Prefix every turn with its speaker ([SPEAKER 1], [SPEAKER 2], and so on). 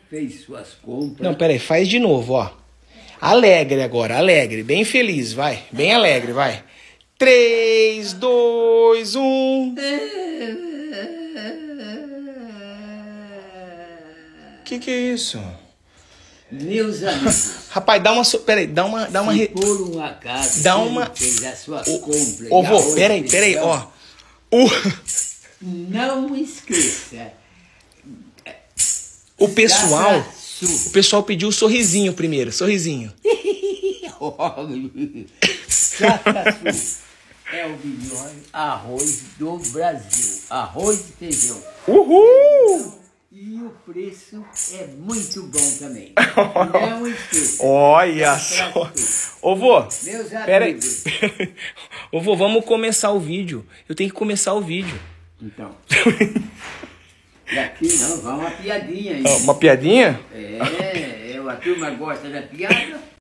[SPEAKER 1] fez suas compras.
[SPEAKER 2] Não, peraí, faz de novo, ó. Alegre agora, alegre, bem feliz, vai. Bem alegre, vai. 3, 2, 1. Que é isso?
[SPEAKER 1] Meus amigos.
[SPEAKER 2] Rapaz, dá uma... Peraí, dá uma...
[SPEAKER 1] Se por um acaso
[SPEAKER 2] dá
[SPEAKER 1] você
[SPEAKER 2] uma...
[SPEAKER 1] não fez as suas compras...
[SPEAKER 2] Ô, vô, peraí, ó.
[SPEAKER 1] Não esqueça.
[SPEAKER 2] O pessoal pediu o sorrisinho primeiro, sorrisinho.
[SPEAKER 1] Sacaçu é o melhor arroz do Brasil. Arroz e feijão.
[SPEAKER 2] Uhul!
[SPEAKER 1] E o preço é muito bom também. Não esqueça.
[SPEAKER 2] Olha só. Ô, vô,
[SPEAKER 1] Meus
[SPEAKER 2] peraí.
[SPEAKER 1] amigos.
[SPEAKER 2] Ô, vô, vamos começar o vídeo. Eu tenho que começar o vídeo.
[SPEAKER 1] Então. Daqui não, vai uma piadinha aí.
[SPEAKER 2] Uma piadinha?
[SPEAKER 1] A turma gosta da piada.